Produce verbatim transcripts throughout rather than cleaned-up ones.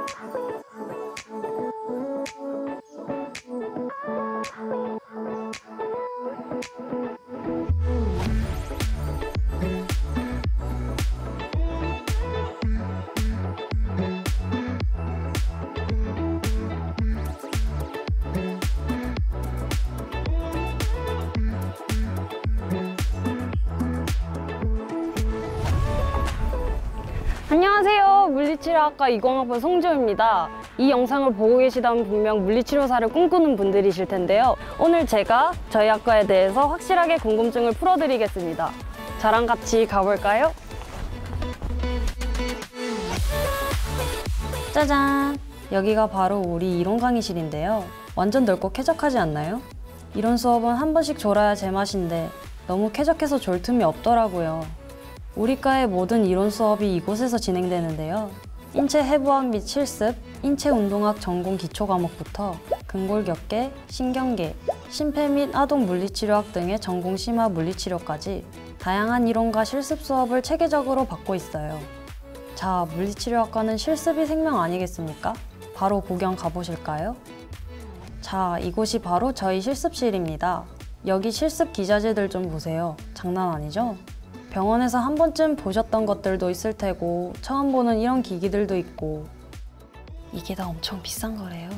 안녕하세요. 물리치료학과 이공학번 송지호입니다. 이 영상을 보고 계시다면 분명 물리치료사를 꿈꾸는 분들이실 텐데요. 오늘 제가 저희 학과에 대해서 확실하게 궁금증을 풀어드리겠습니다. 저랑 같이 가볼까요? 짜잔! 여기가 바로 우리 이론 강의실인데요. 완전 넓고 쾌적하지 않나요? 이론 수업은 한 번씩 졸아야 제맛인데 너무 쾌적해서 졸 틈이 없더라고요. 우리 과의 모든 이론 수업이 이곳에서 진행되는데요. 인체 해부학 및 실습, 인체운동학 전공 기초 과목부터 근골격계, 신경계, 심폐 및 아동 물리치료학 등의 전공 심화 물리치료까지 다양한 이론과 실습 수업을 체계적으로 받고 있어요. 자, 물리치료학과는 실습이 생명 아니겠습니까? 바로 구경 가보실까요? 자, 이곳이 바로 저희 실습실입니다. 여기 실습 기자재들 좀 보세요. 장난 아니죠? 병원에서 한 번쯤 보셨던 것들도 있을 테고 처음 보는 이런 기기들도 있고 이게 다 엄청 비싼 거래요.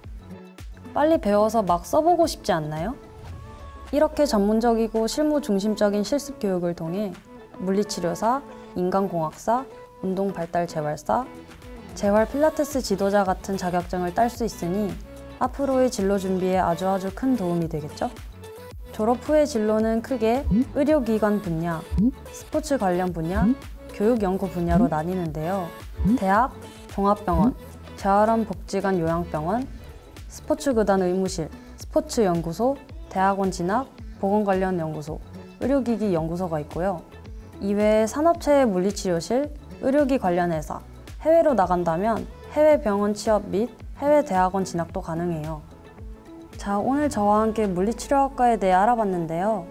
빨리 배워서 막 써보고 싶지 않나요? 이렇게 전문적이고 실무 중심적인 실습 교육을 통해 물리치료사, 인간공학사, 운동발달재활사, 재활 필라테스 지도자 같은 자격증을 딸 수 있으니 앞으로의 진로 준비에 아주 아주 큰 도움이 되겠죠? 졸업 후의 진로는 크게 의료기관 분야, 스포츠 관련 분야, 교육연구 분야로 나뉘는데요. 대학, 종합병원, 재활원 복지관 요양병원, 스포츠구단 의무실, 스포츠연구소, 대학원 진학, 보건 관련 연구소, 의료기기 연구소가 있고요. 이외에 산업체의 물리치료실, 의료기 관련 회사, 해외로 나간다면 해외 병원 취업 및 해외 대학원 진학도 가능해요. 자, 오늘 저와 함께 물리치료학과에 대해 알아봤는데요.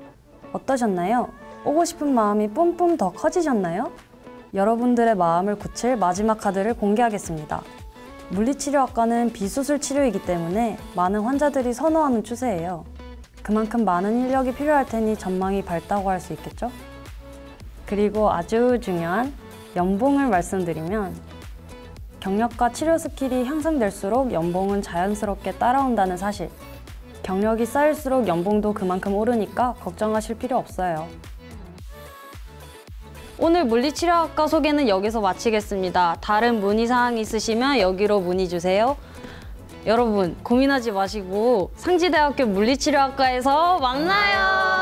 어떠셨나요? 오고 싶은 마음이 뿜뿜 더 커지셨나요? 여러분들의 마음을 굳힐 마지막 카드를 공개하겠습니다. 물리치료학과는 비수술 치료이기 때문에 많은 환자들이 선호하는 추세예요. 그만큼 많은 인력이 필요할 테니 전망이 밝다고 할 수 있겠죠? 그리고 아주 중요한 연봉을 말씀드리면 경력과 치료 스킬이 향상될수록 연봉은 자연스럽게 따라온다는 사실. 경력이 쌓일수록 연봉도 그만큼 오르니까 걱정하실 필요 없어요. 오늘 물리치료학과 소개는 여기서 마치겠습니다. 다른 문의사항 있으시면 여기로 문의 주세요. 여러분 고민하지 마시고 상지대학교 물리치료학과에서 만나요.